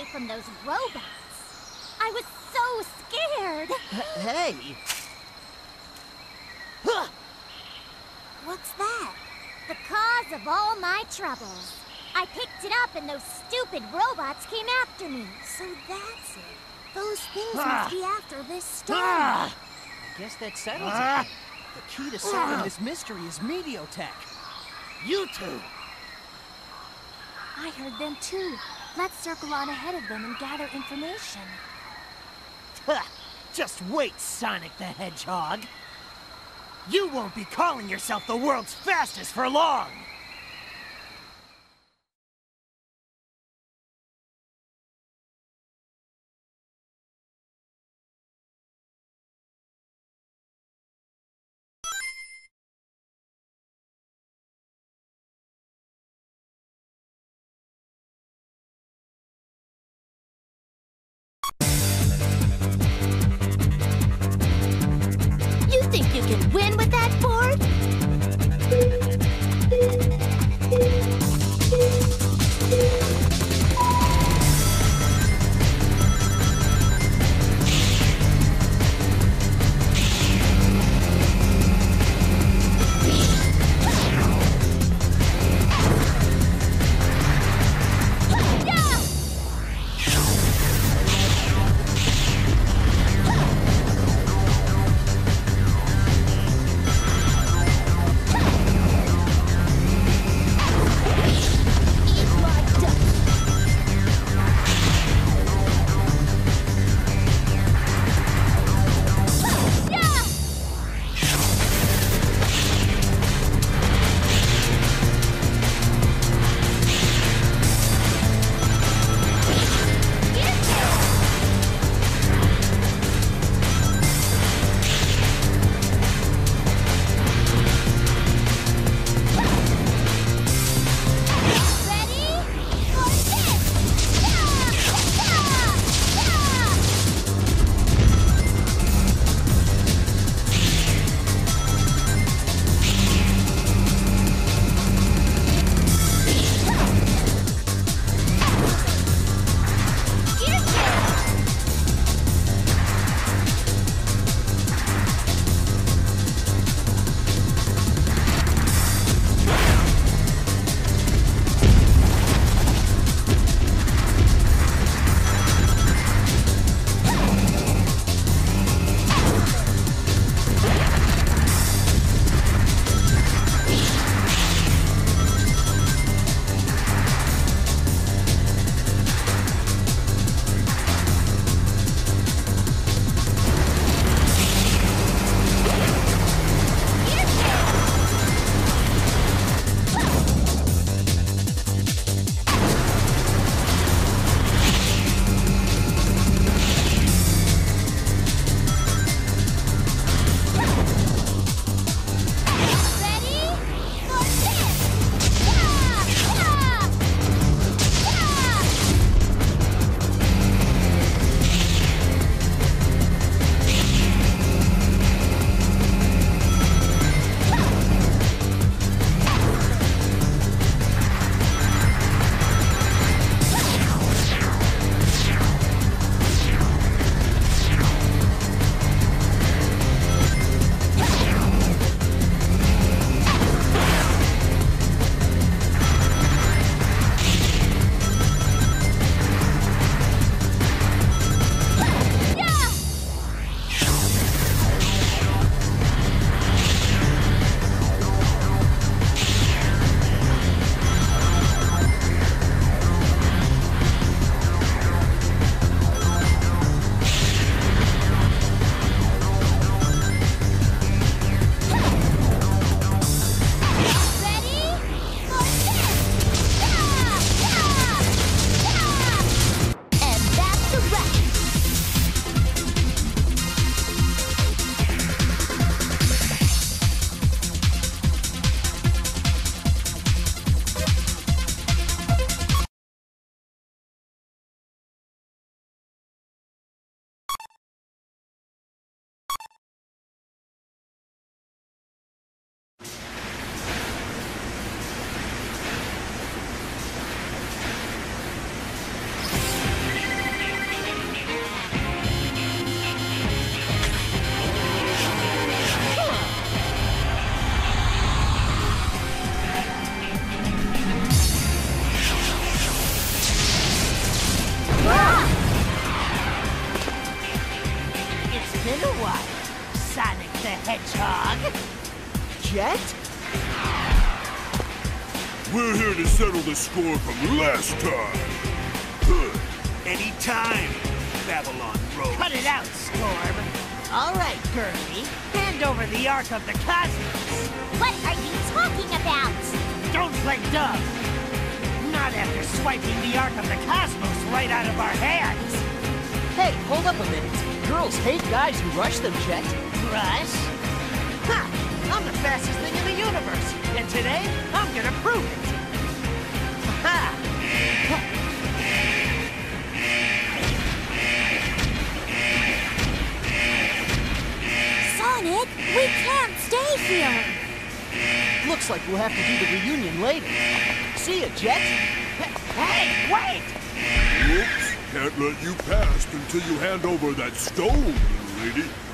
away from those robots. I was so scared. Hey! What's that? The cause of all my troubles. I picked it up and those stupid robots came after me. So that's it. Those things must be after this storm. I guess that settles it. The key to solving this mystery is MeteoTech. You two! I heard them too. Let's circle on ahead of them and gather information. Just wait, Sonic the Hedgehog. You won't be calling yourself the world's fastest for long! You think you can win with that board? hedgehog. Jet? We're here to settle the score from last time. Good. Anytime, Babylon Road. Cut it out, Storm. All right, Gertie. Hand over the Ark of the Cosmos. What are you talking about? Don't play dumb. Not after swiping the Ark of the Cosmos right out of our hands. Hey, hold up a minute. Girls hate guys who rush them, Jet. Rush? Ha! I'm the fastest thing in the universe, and today I'm gonna prove it. Ha! Sonic, we can't stay here. Looks like we'll have to do the reunion later. See ya, Jet. Hey, wait! Whoops. Can't let you pass until you hand over that stone, little lady.